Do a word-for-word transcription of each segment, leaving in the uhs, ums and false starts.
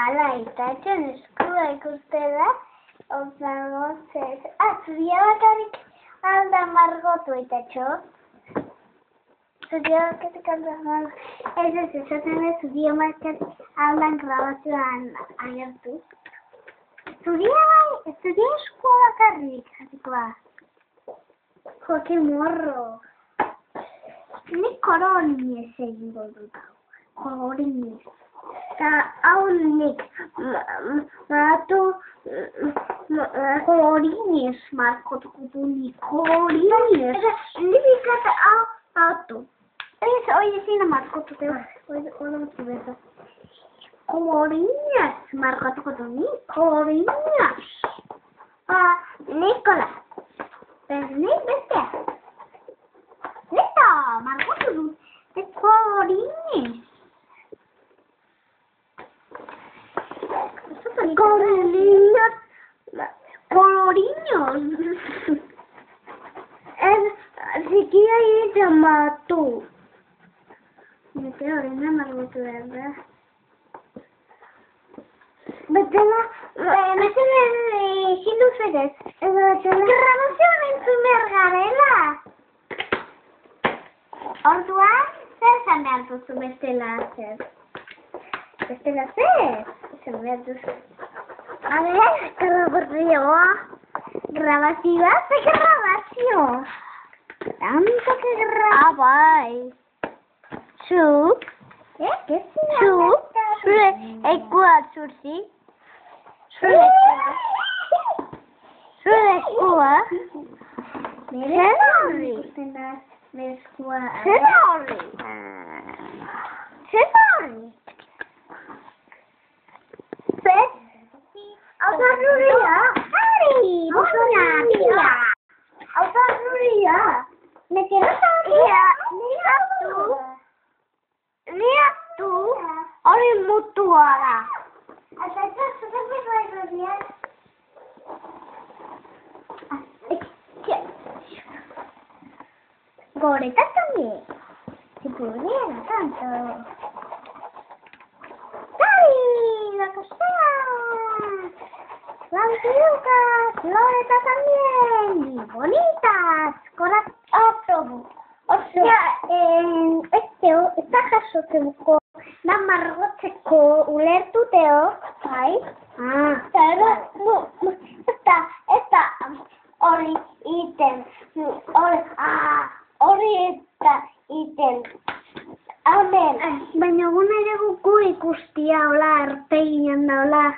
Ala, eta etxon eskua ikustela, osagozez. Ah, zuria bakarrik alda margotu eta etxo. Zuria bakarrik alda margotu. Ez ez, esaten ez, zuria bakarrik aldan grabazioan agertu. Zuria bai, zuria eskua bakarrik, jatikoa. Jo, que morro. Nik koronez egingo dut hau. Koronez. Eta hau nik maratu koronez markotuko du nik koronez. Nik ikat hau hautu. Ez, hoi ezin markotuko du. Hoi dut beto. Koronez markotuko du nik koronez. Nikola. Nik bestea. Neta, markotu du. De koronez. Coloriños, coloriños. Es, si quiere llamar tú. Me tengo orina margotu, ¿verdad? Betela, betela, sin luces. Grabación en su mergarela. Orduan, zer esan behar duzu bestela zer? Bestela zer? Esan behar duzu. A ver, grabazioa. Grabazioa, ze grabazio. Tanto que grabazio. Ah, bai. Zuk? Eh, que zina? Zuk? Zure ekua zurzi? Zure ekua? Zure ekua? Zer horri? Zer horri? Zer horri? Zer? Auta zuria? Ari, bosuna, auta zuria. Nekero zuria. Niatu. Niatu. Hori mutua da. Eta ez zuten bezala izan. Goreta también. Si pudiera tanto. ¡Dale! ¡La costera! Las pelucas, Loreta también. Y bonitas. Corazón. O sea, eh, este, esta jasotzeko, da margotzeko ulertuteo, bai? Ah, eta, no, eta, eta, hori iten, hori, ah, hori eta iten. Amen. Baina guna ere guku ikustia, hola, arteginan da, hola.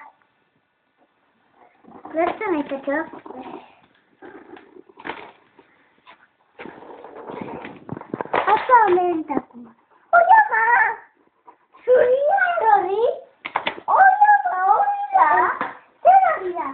Gertzen aiteko? Hasta aumentako. Oia ma! Zuria erori? Oia ma, hori da? Zer hori da?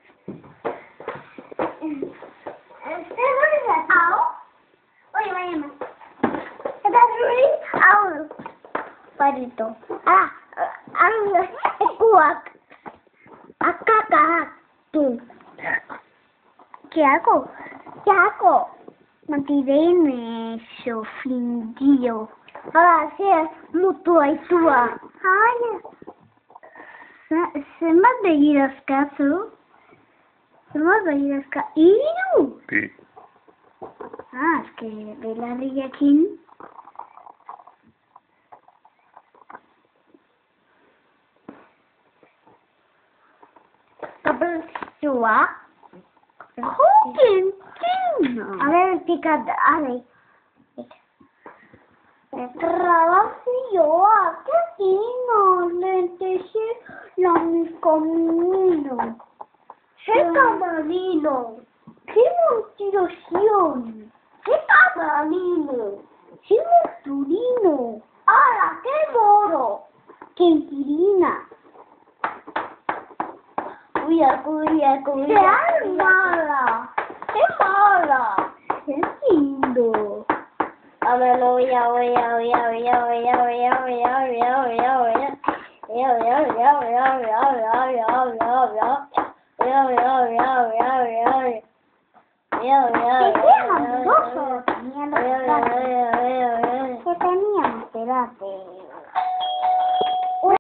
Zer hori da? Hau? Oia ma, ema. Eta zuri? Hau. Parito. Ah, hau, ekuak. Akakak. Tu. ¿Qué hago? ¿Qué hago? No tiene eso, fingido. Ahora sí es mutua y tua. Ay, se me ha pedido escaso. Se me ha pedido escaso. ¿Y no? Sí. Ah, es que ve la rilla aquí. Kapelua. Jokin, kin. A ver, tika, ale. Grabazioa, que fino, lenteje, la mi camino. ¡Qué camarino! ¡Qué motivación! ¡Qué camarino! ¡Qué monturino! ¡Hala, qué moro! ¡Qué inquilina! ¡Cuya, cuya, cuya! ¡Qué mala! ¡Qué mala! ¡Qué lindo! A ver, oya, oya, oya, oya, oya, oya, oya, oya, oya, oya. Oya, oya, oya, oya, oya, oya, oya, oya, oya. Oya, oya, oya, oya, oya, oya. Oya, oya, oya. ¡Qué maravilloso! ¡Qué teníamos! Espérate.